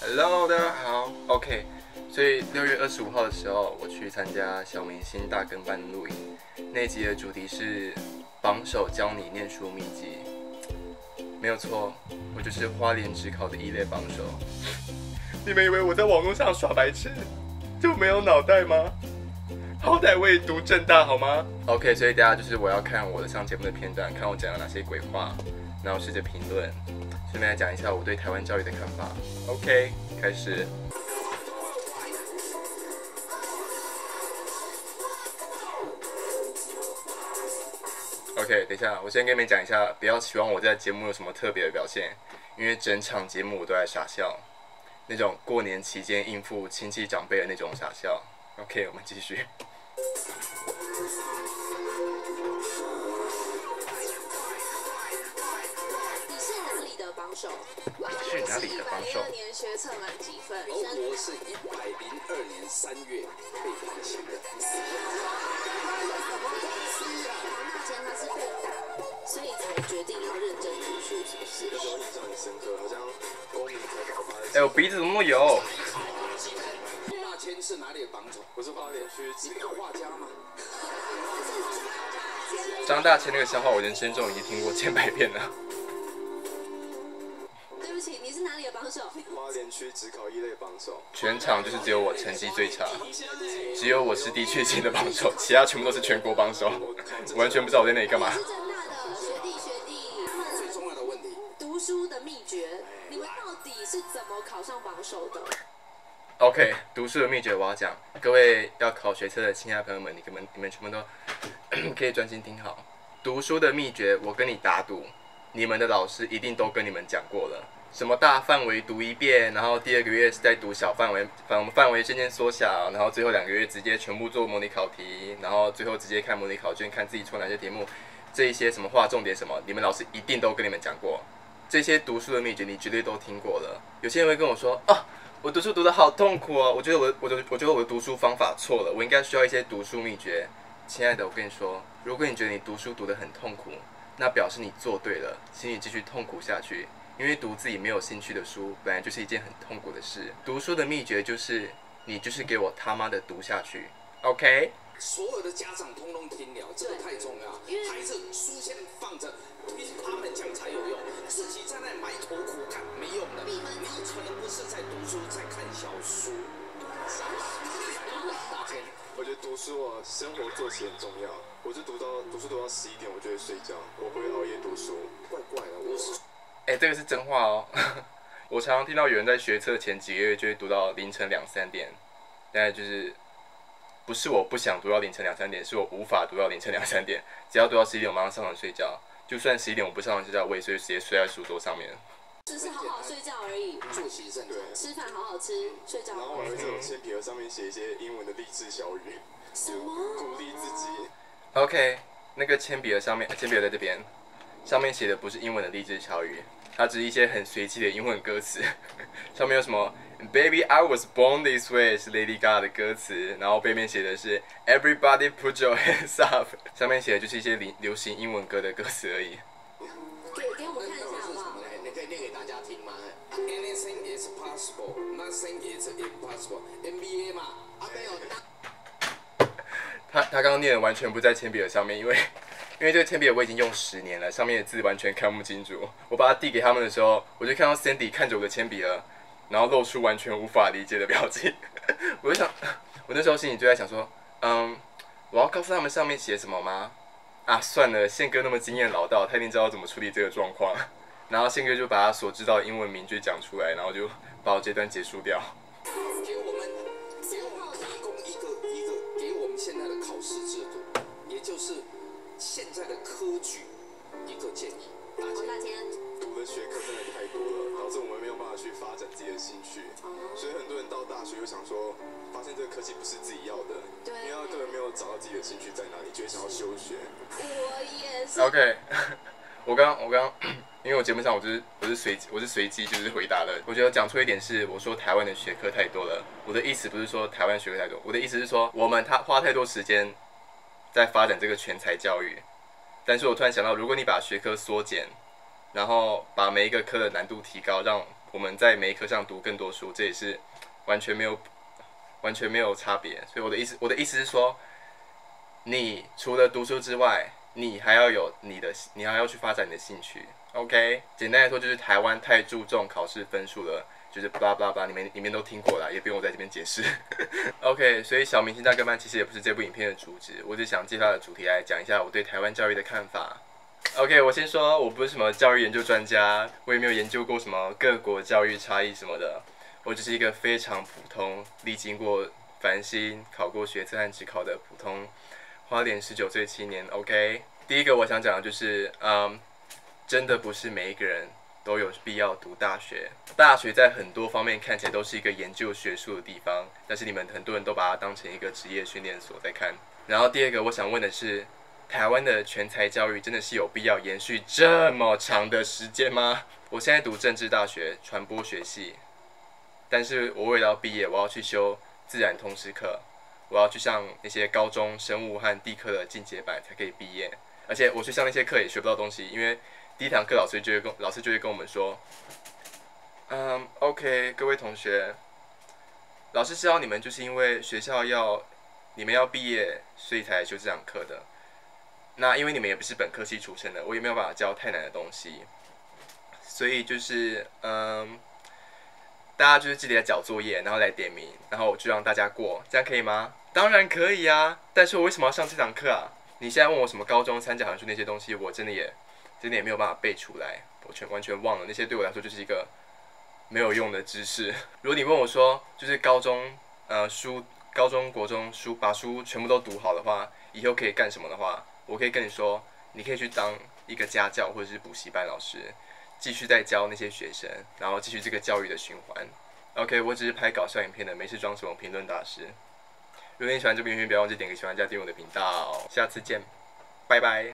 Hello， 大家好。OK， 所以6月25号的时候，我去参加小明星大跟班录影，那一集的主题是榜首教你念书秘籍。没有错，我就是花莲指考的1类榜首。你们以为我在网络上耍白痴就没有脑袋吗？好歹我也读政大好吗 ？OK， 所以大家就是我要看我的上节目的片段，看我讲了哪些鬼话，然后试着评论，顺便来讲一下我对台湾教育的看法。OK， 开始。OK， 等一下，我先跟你们讲一下，不要期望我在节目有什么特别的表现，因为整场节目我都在傻笑，那种过年期间应付亲戚长辈的那种傻笑。OK， 我们继续。 你是哪里的榜首？ 是哪里的榜首 102年学测满几分？ 而我是102年3月被判刑的。 那前他是被打，所以才决定要认真读书，是不是？ 那时候印象很深刻，好像公民才考发。 我鼻子怎么那么油？ 那天是哪里的榜首？我是花莲区，一个画家嘛。 张大千那个笑话，我人生中已经听过千百遍了。 对不起，你是哪里的榜首？ 花莲区只考1类榜首。 全场就是只有我成绩最差，只有我是地区性的榜首，其他全部都是全国榜首，完全不知道我在那里干嘛。 是政大的学弟。 最重要的问题， 读书的秘诀，你们到底是怎么考上榜首的？ OK， 读书的秘诀我要讲，各位要考学测的亲爱朋友们，你们全部都可以专心听好。读书的秘诀，我跟你打赌，你们的老师一定都跟你们讲过了。什么大范围读一遍，然后第2个月是在读小范围，范围渐渐缩小，然后最后2个月直接全部做模拟考题，然后最后直接看模拟考卷，看自己错哪些题目，这一些什么划重点什么，你们老师一定都跟你们讲过。这些读书的秘诀，你绝对都听过了。有些人会跟我说啊。我读书读得好痛苦哦，我觉得我的读书方法错了，我应该需要一些读书秘诀。亲爱的，我跟你说，如果你觉得你读书读得很痛苦，那表示你做对了，请你继续痛苦下去。因为读自己没有兴趣的书，本来就是一件很痛苦的事。读书的秘诀就是，你就是给我他妈的读下去 ，OK？ 所有的家长通通听了，这个太重要。孩子书先放着，听他们讲才有用，自己在那埋头苦干没用的。你可能不是在读书，在看小书。我觉得读书啊，生活作息很重要。我就读书读到11点，我就会睡觉，我不会熬夜读书。怪怪的，我是。 这个是真话哦。我常常听到有人在学测前几个月就会读到凌晨2、3点，但就是不是我不想读到凌晨2、3点，是我无法读到凌晨2、3点。只要读到11点，我马上上床睡觉。就算11点我不上床睡觉，我也是直接睡在书桌上面。 只是好好睡觉而已， 作息正常， 吃饭好好吃，睡觉。 然后我会在铅笔盒上面写一些英文的励志小语， 什么？ 鼓励自己。 OK， 那个铅笔盒上面，铅笔盒在这边，上面写的不是英文的励志小语，它只是一些很随机的英文歌词。上面有什么 "Baby I was born this way" 是 Lady Gaga 的歌词，然后背面写的是 "Everybody put your hands up"， 上面写的就是一些流行英文歌的歌词而已。 给我们看一下好不好？ 你可以念给大家听吗 ？Anything is possible, nothing is impossible. NBA 嘛，没有。 他刚刚念的完全不在铅笔盒上面，因为这个铅笔盒我已经用10年了，上面的字完全看不清楚。我把它递给他们的时候，我就看到 Sandy 看着我的铅笔盒，然后露出完全无法理解的表情。我就想，我那时候心里就在想说，我要告诉他们上面写什么吗？啊，算了，宪哥那么经验老道，他一定知道怎么处理这个状况。然后宪哥就把他所知道的英文名句讲出来，然后就把我这段结束掉。 给我们提供一个给我们现在的考试制度，也就是现在的科举一个建议。 大千。 读的学科真的太多了，导致我们没有办法去发展自己的兴趣，所以很多人到大学又想说，发现这个科技不是自己要的，因为他根本没有找到自己的兴趣在哪里，就会想要休学。 我也是。 OK， 我刚，因为我节目上我是随机就是回答的。我觉得讲错一点是，我说台湾的学科太多了。我的意思不是说台湾学科太多，我的意思是说他花太多时间在发展这个全才教育。但是我突然想到，如果你把学科缩减，然后把每一个科的难度提高，让我们在每一科上读更多书，这也是完全没有差别。所以我的意思是说，你除了读书之外，你还要去发展你的兴趣。OK， 简单来说就是台湾太注重考试分数了，就是 blah blah blah， 你们都听过了，也不用我在这边解释。OK， 所以小明星大哥班其实也不是这部影片的主旨，我只想介绍的主题来讲一下我对台湾教育的看法。OK， 我先说，我不是什么教育研究专家，我也没有研究过什么各国教育差异什么的，我只是一个非常普通、历经过繁星、考过学测和指考的普通花莲19岁青年。OK， 第一个我想讲的就是，真的不是每一个人都有必要读大学。大学在很多方面看起来都是一个研究学术的地方，但是你们很多人都把它当成一个职业训练所在看。然后第二个我想问的是，台湾的全才教育真的是有必要延续这么长的时间吗？我现在读政治大学传播学系，但是我为了要毕业，我要去修自然通识课，我要去上那些高中生物和地科的进阶版才可以毕业。而且我去上那些课也学不到东西，因为第一堂课老师就会跟我们说，OK， 各位同学，老师知道你们就是因为学校你们要毕业，所以才来修这堂课的。那因为你们也不是本科系出身的，我也没有办法教太难的东西，所以就是大家就是记得交作业，然后来点名，然后我就让大家过，这样可以吗？当然可以啊，但是我为什么要上这堂课啊？你现在问我什么高中三角函数那些东西，我真的也没有办法背出来，我完全忘了，那些对我来说就是一个没有用的知识。如果你问我说，就是高中国中书把书全部都读好的话，以后可以干什么的话，我可以跟你说，你可以去当一个家教或者是补习班老师，继续再教那些学生，然后继续这个教育的循环。OK， 我只是拍搞笑影片的，没事装什么评论大师。如果你喜欢这部影片，不要忘记点个喜欢加订阅我的频道。下次见，拜拜。